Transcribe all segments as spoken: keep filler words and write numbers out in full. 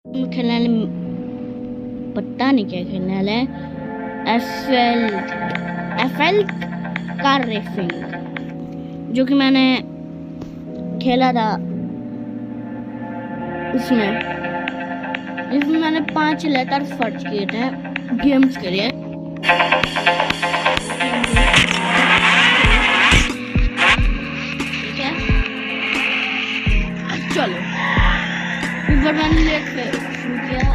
खेलने वाले पता नहीं क्या खेलने वाला है। एफएल एफएल कार रेसिंग, जो कि मैंने खेला था उसमें जिसमें मैंने पांच लेटर सर्च किए थे गेम्स के लिए। ठीक है, चलो इस बार मैंने लेट से शुरू किया।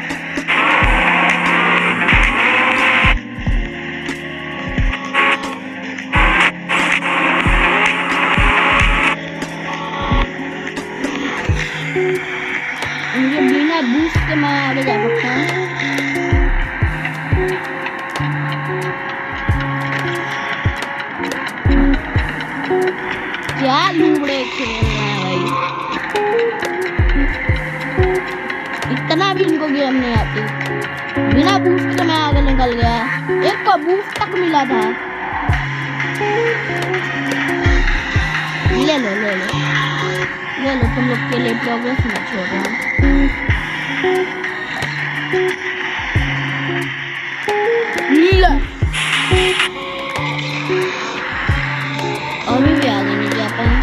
मुझे बिना बूस्ट के मैं आगे जा सकता हूँ। क्या लूबड़े खेल रहे हैं भाई, इतना भी इनको गेम नहीं आती। बिना बूस्ट के मैं आगे निकल गया, एक को बूस्ट तक मिला था। ले लो ले लो ले लो, तुम लोग के लिए प्रोग्रेस में छोड़ रहा हूँ। अभी भी आगे नहीं जा पाए।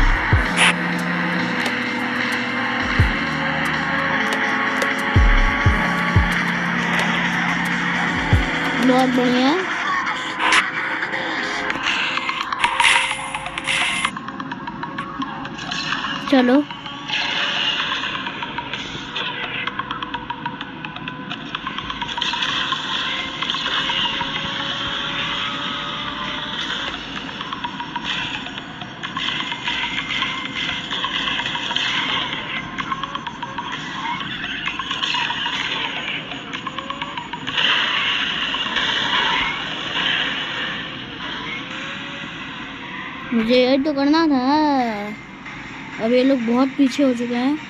बहुत बढ़िया, चलो मुझे ये तो करना था। अब ये लोग बहुत पीछे हो चुके हैं।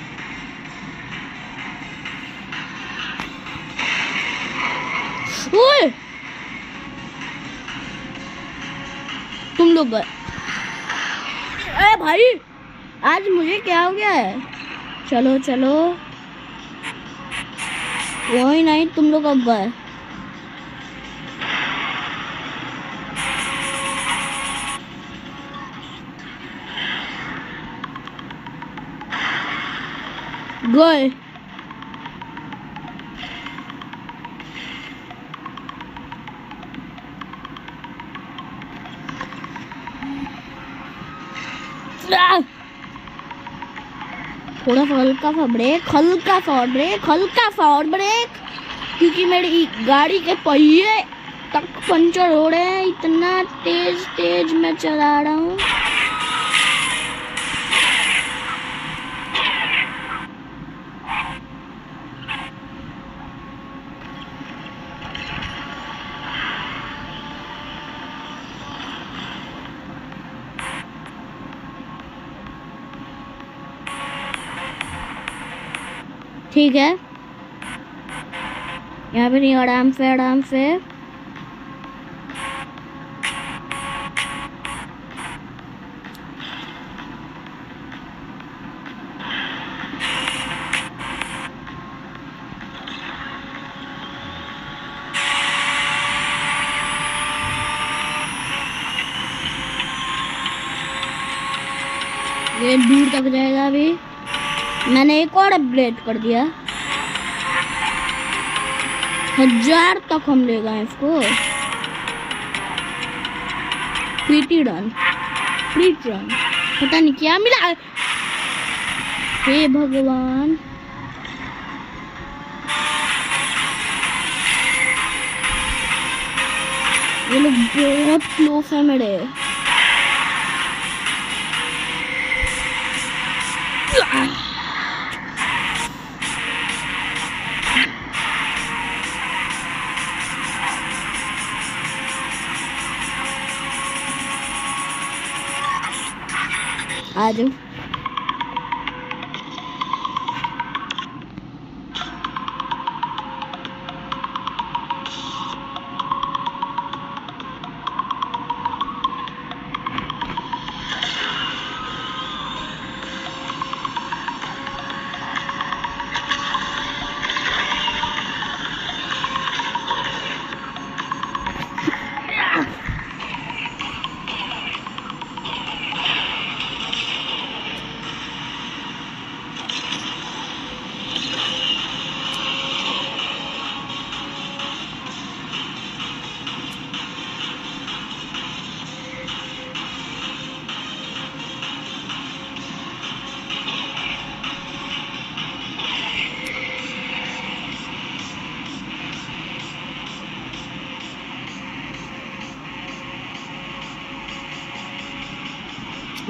ओए तुम लोग गए। अरे भाई आज मुझे क्या हो गया है। चलो चलो, वही नहीं, तुम लोग अब गए। गए थोड़ा सा हल्का सा ब्रेक, हल्का सा ब्रेक, हल्का सा ब्रेक, क्योंकि मेरी गाड़ी के पहिए तक पंचर हो रहे हैं। इतना तेज तेज मैं चला रहा हूँ। ठीक है, यहाँ पे नहीं, आराम से आराम से। ये दूर तक जाएगा। अभी मैंने एक और अपग्रेड कर दिया, हजार तक हम ले गए इसको। प्रीटी रन, प्रीटी रन, पता नहीं क्या मिला। हे भगवान, ये लोग बहुत क्लोज है मेरे। आ जाओ,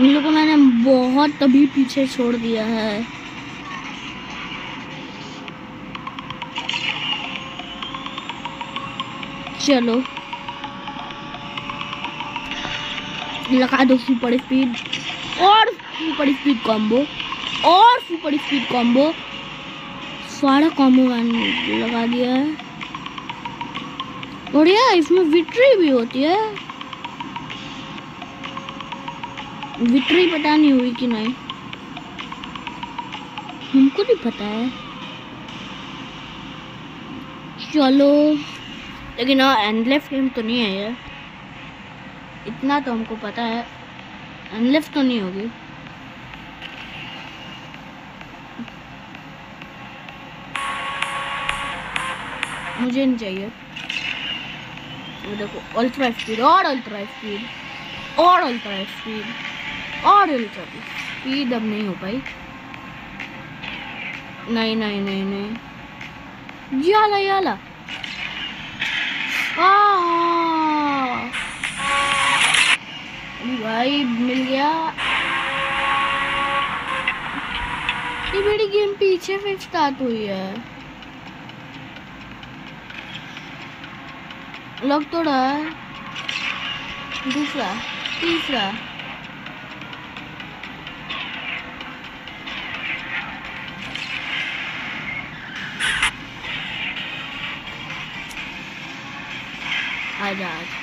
इन लोगों को मैंने बहुत तभी पीछे छोड़ दिया है। चलो लगा दो सुपर स्पीड और सुपर स्पीड कॉम्बो और सुपर स्पीड कॉम्बो, सारा कॉम्बो मैंने लगा दिया है। और यार इसमें विक्ट्री भी होती है, विक्ट्री पता नहीं हुई कि नहीं, हमको नहीं पता है। चलो लेकिन हाँ एंडलेस गेम तो नहीं है यार, इतना तो हमको पता है, एंडलेस तो नहीं होगी। मुझे नहीं चाहिए। वो देखो अल्ट्रा स्पीड और अल्ट्रा स्पीड और अल्ट्रा स्पीड और अल्ट्रा स्पीड, अब नहीं हो पाई। नहीं नहीं नहीं नहीं, याला याला भाई मिल गया। ये मेरी गेम पीछे से स्टार्ट हुई है, लग तो रहा है। दूसरा तीसरा आजा आजा।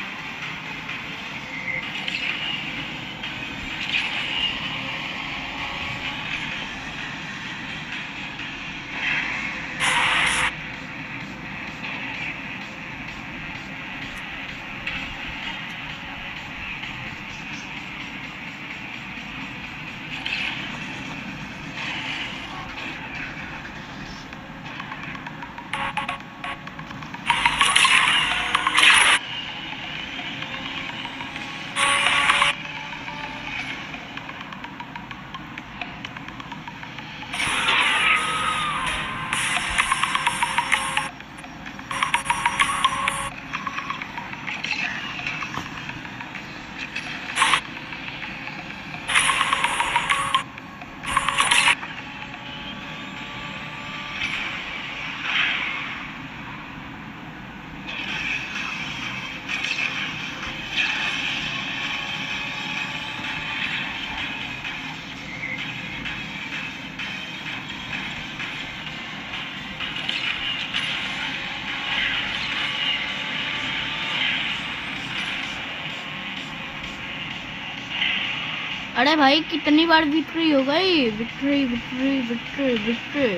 अरे भाई कितनी बार विक्ट्री हो गई, विक्ट्री विक्ट्री विक्ट्री विक्ट्री।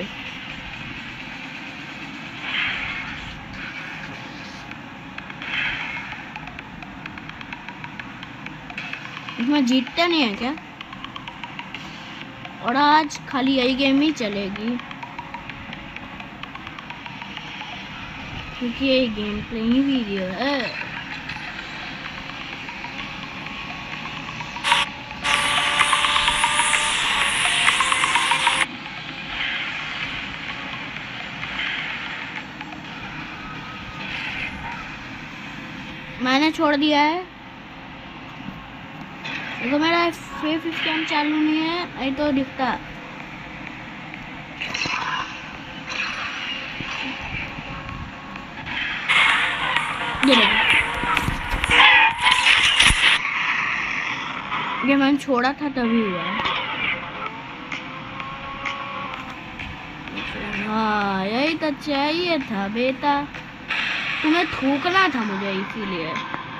इसमें जीतते नहीं है क्या? और आज खाली यही गेम ही चलेगी क्योंकि ये गेम प्ले ही वीडियो है। मैंने छोड़ दिया है, तो मेरा फेस स्कैन चालू नहीं है, नहीं तो दिखता। ये ये मैंने छोड़ा था तभी हुआ। हाँ यही तो चाहिए था बेटा, तुम्हें थूकना था मुझे इसीलिए।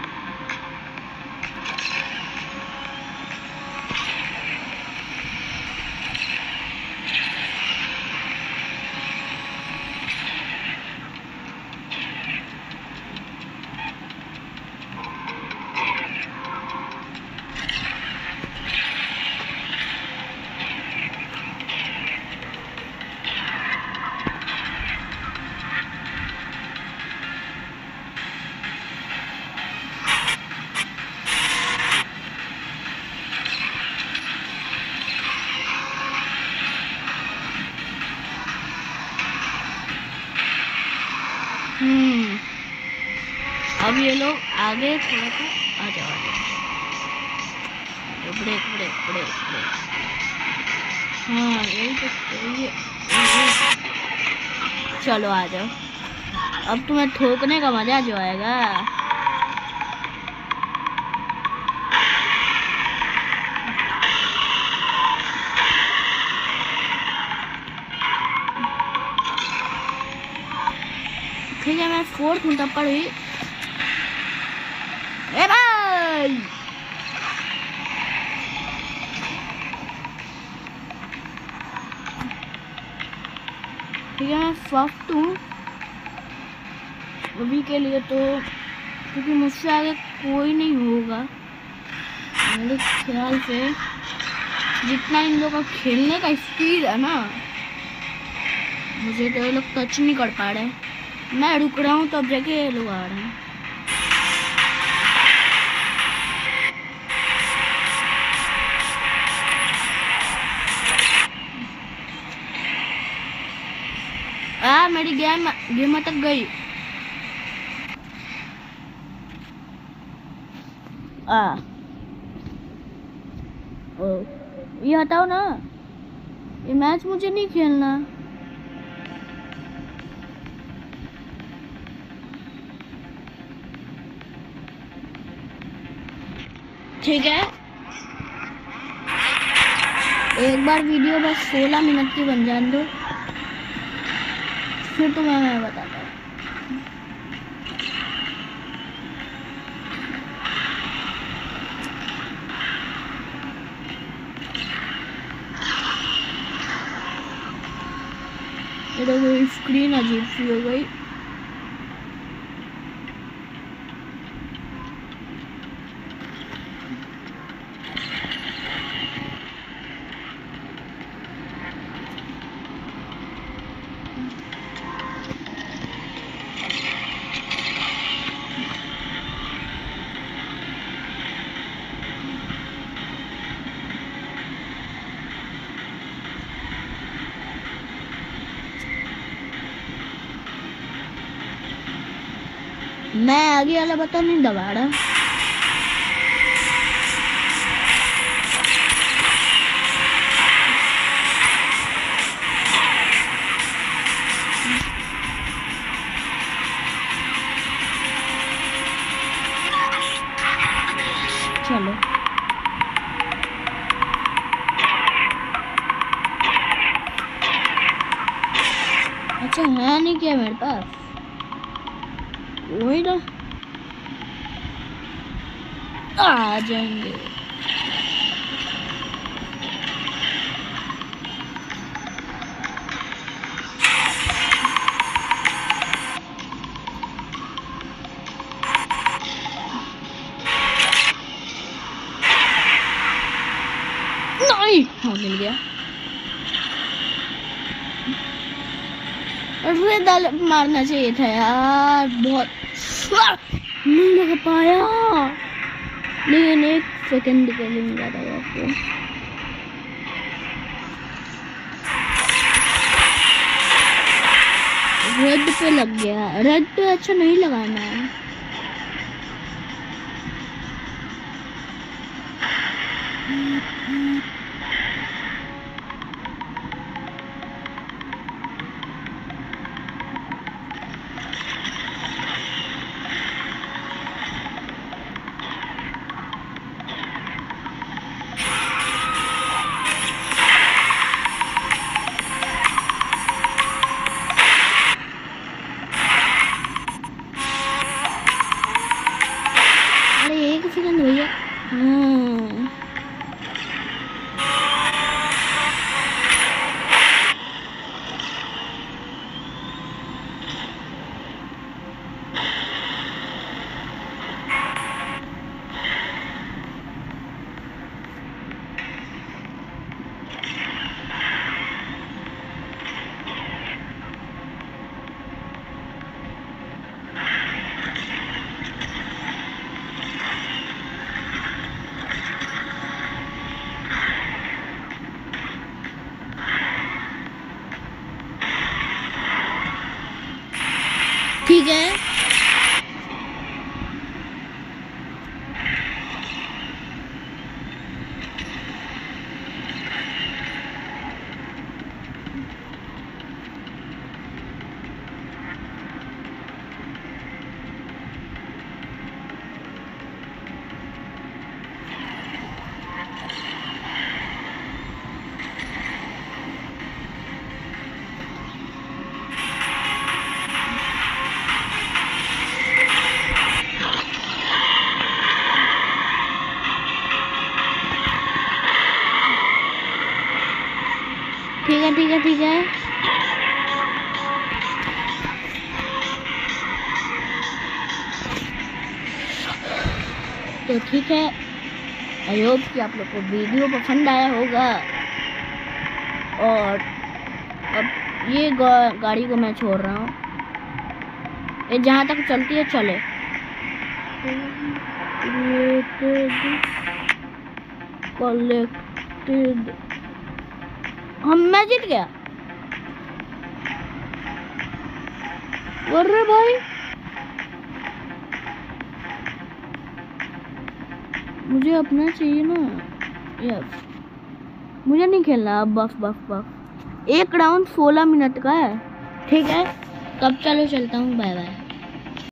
हम्म अब ये लोग आगे थोड़ा सा आ जाओ, ब्रेक ब्रेक ब्रेक ब्रेक। हाँ यही तो चाहिए। चलो आ जाओ, अब तुम्हें ठोकने का मजा जो आएगा। ठीक है मैं फोर्थ हूँ तब पर भी। ए भाई ठीक है मैं फर्स्ट हूँ अभी के लिए तो, क्योंकि मुझसे आगे कोई नहीं होगा मेरे ख्याल से। जितना इन लोगों का खेलने का स्पीड है ना, मुझे तो ये लोग टच नहीं कर पा रहे। मैं रुक रहा हूँ तब जाके ये लोग आ रहे हैं। आ मेरी गेम गेम अटक गई। आ ओ ये हटाओ ना, ये मैच मुझे नहीं खेलना। ठीक है एक बार वीडियो बस सोलह मिनट की बन जाने दो, फिर तो मैं मैं बताता हूँ। ये स्क्रीन अजीब सी हो गई। मैं आगे वाला बटन नहीं दबा रहा। चलो अच्छा है नहीं क्या मेरे पास, वही ना आ जाएंगे। नहीं हाँ मिल गया। अरे दल मारना चाहिए था यार, बहुत नहीं लग पाया, लेकिन एक सेकंड के लिए मिला था आपको। रेड पे लग गया, रेड पे अच्छा नहीं लगाना है। भैया हाँ ठीक है। ठीक है। तो ठीक है, आई होप कि आप लोग को वीडियो पसंद आया होगा। और अब ये गा, गाड़ी को मैं छोड़ रहा हूँ, ये जहाँ तक चलती है चले। कलेक्टेड, हम मैं जीत गया। अरे भाई मुझे अपना चाहिए ना। यस, मुझे नहीं खेलना अब। बफ बफ बफ एक राउंड सोलह मिनट का है। ठीक है, तब चलो चलता हूँ, बाय बाय।